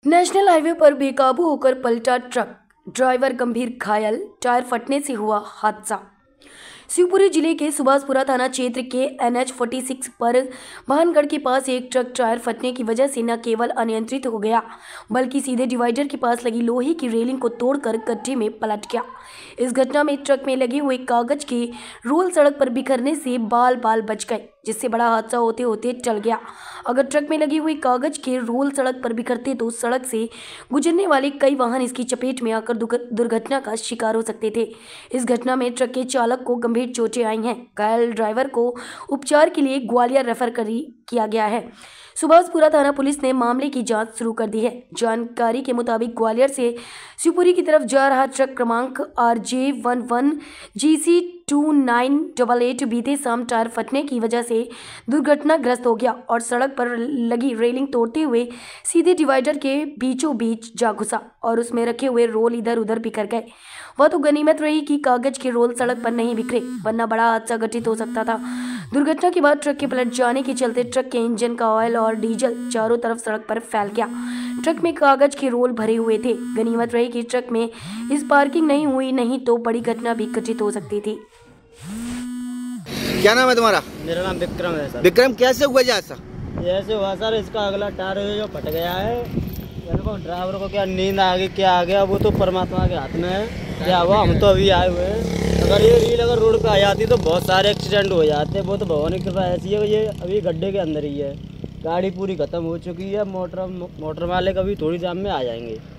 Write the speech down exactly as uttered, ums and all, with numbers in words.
National highway पर बेकाबू होकर पलटा ट्रक, ड्राइवर गंभीर घायल, टायर फटने से हुआ हादसा। शिवपुरी जिले के सुभाषपुरा थाना क्षेत्र के एन एच छियालीस पर भानगढ़ के पास एक ट्रक टायर फटने की वजह से न केवल अनियंत्रित हो गया बल्कि सीधे डिवाइडर के पास लगी लोहे की रेलिंग को तोड़कर गड्ढे में पलट गया। इस घटना में ट्रक में लगे हुए कागज के रोल सड़क पर बिखरने से बाल बाल बच गए, जिससे बड़ा हादसा होते होते टल गया। अगर ट्रक में लगे हुए कागज के रोल सड़क पर बिखरते तो सड़क से गुजरने वाले कई वाहन इसकी चपेट में आकर दुर्घटना का शिकार हो सकते थे। इस घटना में ट्रक के चालक को गंभीर चोटें आई हैं। घायल ड्राइवर को उपचार के लिए ग्वालियर रेफर किया गया है। सुभाषपुरा थाना पुलिस ने मामले की जांच शुरू कर दी है। जानकारी के मुताबिक ग्वालियर से शिवपुरी की तरफ जा रहा ट्रक क्रमांक R J one one G C two nine double eight बीते शाम टायर फटने की वजह से दुर्घटनाग्रस्त हो गया और सड़क पर लगी रेलिंग तोड़ते हुए सीधे डिवाइडर के बीचों बीच जा घुसा और उसमें रखे हुए रोल इधर उधर बिखर गए। वह तो गनीमत रही कि कागज के रोल सड़क पर नहीं बिखरे, वरना बड़ा हादसा घटित हो सकता था। दुर्घटना के बाद ट्रक के पलट जाने के चलते ट्रक के इंजन का ऑयल और डीजल चारों तरफ सड़क पर फैल गया। ट्रक में कागज के रोल भरे हुए थे। गनीमत रही कि ट्रक में इस पार्किंग नहीं हुई, नहीं तो बड़ी घटना भी घटित हो सकती थी। क्या नाम है तुम्हारा? मेरा नाम विक्रम है सर। विक्रम, कैसे हुआ जी ऐसा? ऐसे हुआ सर, इसका अगला टायर जो फट गया है। ड्राइवर को क्या नींद आ गई, क्या आ गया, वो तो परमात्मा के हाथ में है। क्या हुआ, हम तो अभी आए हुए हैं। अगर ये रील अगर रोड पे आ जाती तो बहुत सारे एक्सीडेंट हो जाते। वो तो भगवान की कृपा ऐसी है, ये अभी गड्ढे के अंदर ही है। गाड़ी पूरी खत्म हो चुकी है। मोटर मोटर वाले कभी थोड़ी देर में आ जाएंगे।